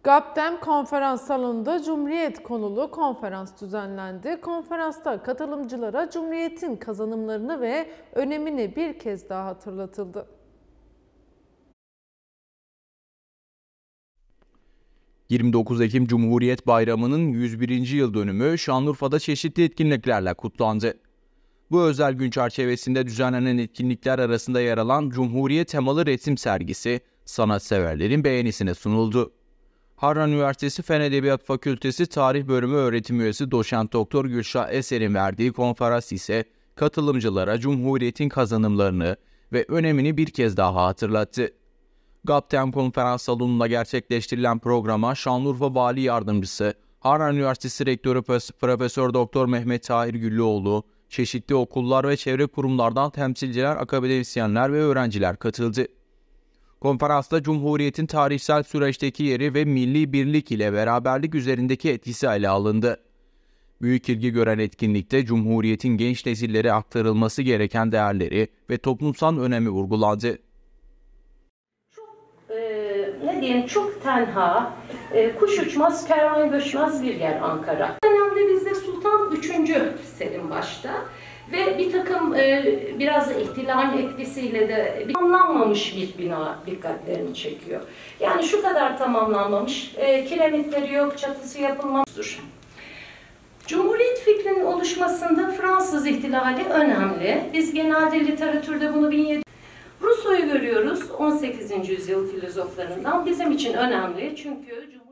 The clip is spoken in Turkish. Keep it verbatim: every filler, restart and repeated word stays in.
GAPDEM konferans salonunda Cumhuriyet konulu konferans düzenlendi. Konferansta katılımcılara Cumhuriyet'in kazanımlarını ve önemini bir kez daha hatırlatıldı. yirmi dokuz Ekim Cumhuriyet Bayramı'nın yüz birinci yıl dönümü Şanlıurfa'da çeşitli etkinliklerle kutlandı. Bu özel gün çerçevesinde düzenlenen etkinlikler arasında yer alan Cumhuriyet temalı resim sergisi sanatseverlerin beğenisine sunuldu. Harran Üniversitesi Fen Edebiyat Fakültesi Tarih Bölümü öğretim üyesi Doçent Doktor Gülşah Eser'in verdiği konferans ise katılımcılara Cumhuriyet'in kazanımlarını ve önemini bir kez daha hatırlattı. GAPDEM konferans salonunda gerçekleştirilen programa Şanlıurfa Vali Yardımcısı, Harran Üniversitesi Rektörü Profesör Doktor Mehmet Tahir Güllüoğlu, çeşitli okullar ve çevre kurumlardan temsilciler, akademisyenler ve öğrenciler katıldı. Konferansta Cumhuriyet'in tarihsel süreçteki yeri ve milli birlik ile beraberlik üzerindeki etkisi ele alındı. Büyük ilgi gören etkinlikte Cumhuriyet'in genç nesillere aktarılması gereken değerleri ve toplumsal önemi vurgulandı. Çok, e, ne diyeyim, çok tenha, e, kuş uçmaz, kervan göçmez bir yer Ankara. Bu dönemde bizde Sultan üçüncü Selim başta. Ve bir takım e, biraz ihtilal etkisiyle de tamamlanmamış bir bina dikkatlerini çekiyor. Yani şu kadar tamamlanmamış, e, kiremitleri yok, çatısı yapılmamıştır. Cumhuriyet fikrinin oluşmasında Fransız ihtilali önemli. Biz genelde literatürde bunu bin yedi yüz... Rousseau'yu görüyoruz, on sekizinci yüzyıl filozoflarından. Bizim için önemli çünkü...